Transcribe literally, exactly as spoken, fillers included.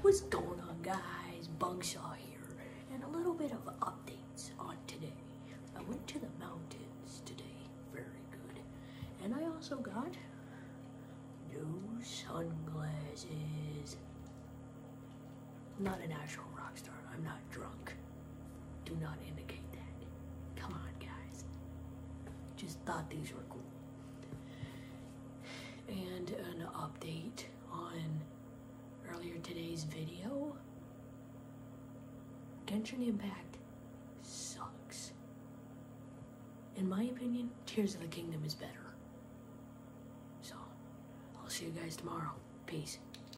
What's going on, guys? Bugsaw here, and a little bit of updates on today. I went to the mountains today, very good, and I also got new sunglasses. I'm not an actual rock star. I'm not drunk. Do not indicate that. Come on, guys. Just thought these were cool. And an update on earlier today's video. Genshin Impact sucks. In my opinion, Tears of the Kingdom is better. So, I'll see you guys tomorrow. Peace.